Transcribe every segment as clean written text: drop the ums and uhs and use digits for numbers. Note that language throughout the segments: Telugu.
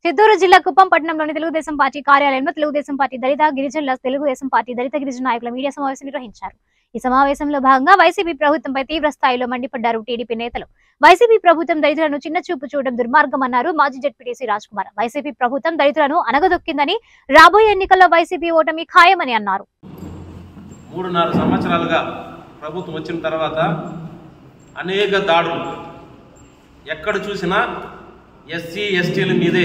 చిత్తూరు జిల్లా కుప్పం పట్టణంలోని తెలుగుదేశం పార్టీ కార్యాలయంలో తెలుగుదేశం పార్టీ దళిత గిరిజనుల తెలుగుదేశం పార్టీ దళిత గిరిజన నాయకుల మీడియా సమావేశం నిర్వహించారు. ఈ సమావేశంలో భాగంగా వైసీపీ ప్రభుత్వంపై తీవ్ర స్థాయిలో మండిపడ్డారు టీడీపీ నేతలు. వైసీపీ ప్రభుత్వం దళితులను చిన్న చూపు చూడడం దుర్మార్గమన్నారు మాజీ జెడ్పీటీసీ రాజ్ కుమార్. వైసీపీ ప్రభుత్వం దళితులను అనగదొక్కిందని, రాబోయే ఎన్నికల్లో వైసీపీ ఓటమి ఖాయమని అన్నారు. 3.5 సంవత్సరాలుగా ప్రభుత్వం వచ్చిన తర్వాత అనేక దాడులు, ఎక్కడ చూసినా ఎస్సీ ఎస్టీల మీదే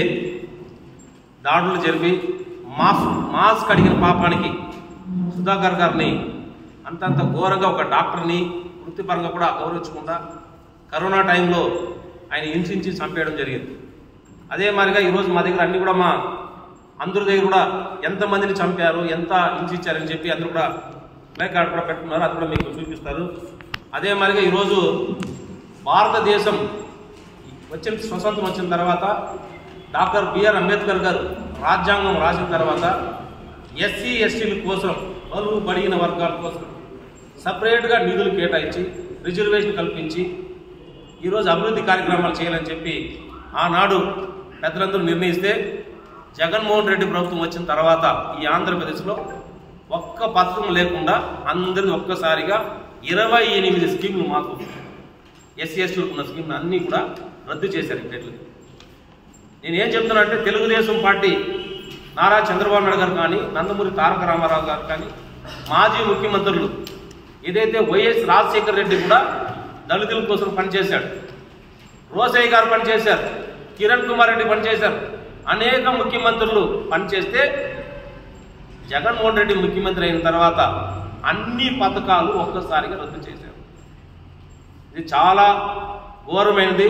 దాడులు జరిపి మాస్క్ అడిగిన పాపానికి సుధాకర్ గారిని అంతంత ఘోరంగా ఒక డాక్టర్ని వృత్తిపరంగా కూడా గౌరవించకుండా కరోనా టైంలో ఆయన హింసించి చంపేయడం జరిగింది. అదే మాదిరిగా ఈరోజు మా దగ్గర అన్ని కూడా మా అందరి దగ్గర కూడా ఎంతమందిని చంపారు, ఎంత హింసించారని చెప్పి అందరూ కూడా ప్లే కార్డు కూడా పెట్టుకున్నారు. అది కూడా మీకు చూపిస్తారు. అదే మాదిరిగా ఈరోజు భారతదేశం స్వతంత్రం వచ్చిన తర్వాత డాక్టర్ బిఆర్ అంబేద్కర్ గారు రాజ్యాంగం రాసిన తర్వాత ఎస్సీ ఎస్టీల కోసం, బలుగు బడిగిన వర్గాల కోసం సపరేట్గా నిధులు కేటాయించి రిజర్వేషన్ కల్పించి ఈరోజు అభివృద్ధి కార్యక్రమాలు చేయాలని చెప్పి ఆనాడు పెద్దలందరూ నిర్ణయిస్తే జగన్మోహన్ రెడ్డి ప్రభుత్వం వచ్చిన తర్వాత ఈ ఆంధ్రప్రదేశ్లో ఒక్క పథకం లేకుండా అందరికీ ఒక్కసారిగా 28 స్కీములు మాకు ఎస్సీ ఎస్టీలకు ఉన్న స్కీమ్లు అన్నీ కూడా రద్దు చేశారు. ఇట్లా నేను ఏం చెప్తున్నానంటే తెలుగుదేశం పార్టీ నారా చంద్రబాబు నాయుడు గారు కానీ, నందమూరి తారక రామారావు గారు కానీ, మాజీ ముఖ్యమంత్రులు ఏదైతే వైఎస్ రాజశేఖర రెడ్డి కూడా దళితుల కోసం పనిచేశాడు, రోసయ్య గారు పనిచేశారు, కిరణ్ కుమార్ రెడ్డి పనిచేశారు, అనేక ముఖ్యమంత్రులు పనిచేస్తే జగన్మోహన్ రెడ్డి ముఖ్యమంత్రి అయిన తర్వాత అన్ని పథకాలు ఒక్కసారిగా రద్దు చేశారు. ఇది చాలా ఘోరమైనది.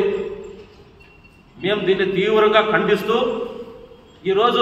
మేము దీన్ని తీవ్రంగా ఖండిస్తూ ఈరోజు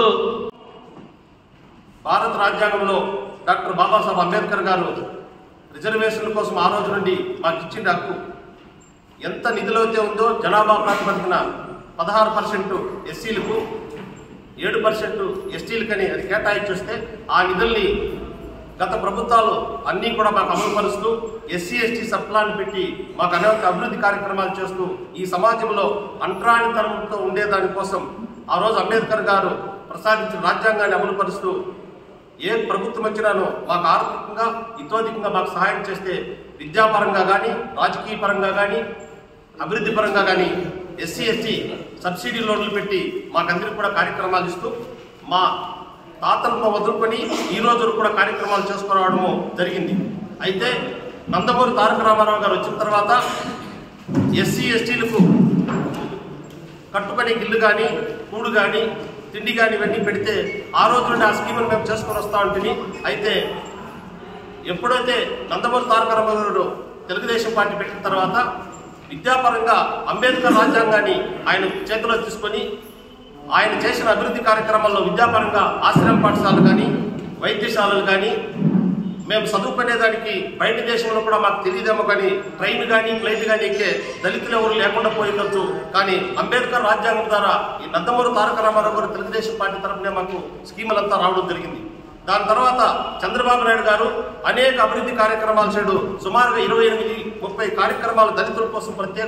భారత రాజ్యాంగంలో డాక్టర్ బాబాసాహెబ్ అంబేద్కర్ గారు రిజర్వేషన్ల కోసం ఆ రోజు నుండి మాకు ఇచ్చిన హక్కు ఎంత నిధులు అయితే ఉందో జనాభా ప్రాతిపదికన 16% ఎస్సీలకు, 7% ఎస్టీలకని అది కేటాయించేస్తే ఆ నిధుల్ని గత ప్రభుత్వాలు అన్నీ కూడా మాకు అమలుపరుస్తూ ఎస్సీ ఎస్టీ సప్లాన్ని పెట్టి మాకు అనేక అభివృద్ధి కార్యక్రమాలు చేస్తూ ఈ సమాజంలో అంటరానితనంతో ఉండేదానికోసం ఆ రోజు అంబేద్కర్ గారు ప్రసాదించిన రాజ్యాంగాన్ని అమలుపరుస్తూ ఏ ప్రభుత్వం వచ్చినానో మాకు ఆర్థికంగా ఇతోధికంగా మాకు సహాయం చేస్తే విద్యాపరంగా కానీ, రాజకీయ పరంగా కానీ, అభివృద్ధి పరంగా కానీ ఎస్సీ ఎస్టీ సబ్సిడీ లోన్లు పెట్టి మాకందరికి కూడా కార్యక్రమాలు ఇస్తూ మా తాతలను వదులుకొని ఈ రోజు కూడా కార్యక్రమాలు చేసుకురావడము జరిగింది. అయితే నందమూరి తారక రామారావు గారు వచ్చిన తర్వాత ఎస్సీ ఎస్టీలకు కట్టుకొని గిల్లు కానీ, కూడు కానీ, తిండి కానీ ఇవన్నీ పెడితే ఆ రోజు నుండి ఆ స్కీములు మేము చేసుకొని వస్తూ ఉంటుంది. అయితే ఎప్పుడైతే నందమూరి తారక రామారావు గారు తెలుగుదేశం పార్టీ పెట్టిన తర్వాత విద్యాపరంగా అంబేద్కర్ రాజ్యాంగాన్ని ఆయన చేతిలో తీసుకొని ఆయన చేసిన అభివృద్ధి కార్యక్రమాల్లో విద్యాపరంగా ఆశ్రమ పాఠశాలలు కానీ, వైద్యశాలలు కానీ, మేము చదువుకునేదానికి బయట దేశంలో కూడా మాకు తెలియదేమో కానీ ట్రైన్ కానీ, ఫ్లైట్ కానీ ఎక్కే దళితులు ఎవరు లేకుండా పోయిండొచ్చు. కానీ అంబేద్కర్ రాజ్యాంగం ద్వారా ఈ నందమూరి తారక రామారావు గారు తెలుగుదేశం పార్టీ తరఫునే మాకు స్కీములంతా రావడం జరిగింది. దాని తర్వాత చంద్రబాబు నాయుడు గారు అనేక అభివృద్ధి కార్యక్రమాలు చేయడు. సుమారుగా 28-30 కార్యక్రమాలు దళితుల కోసం ప్రత్యేక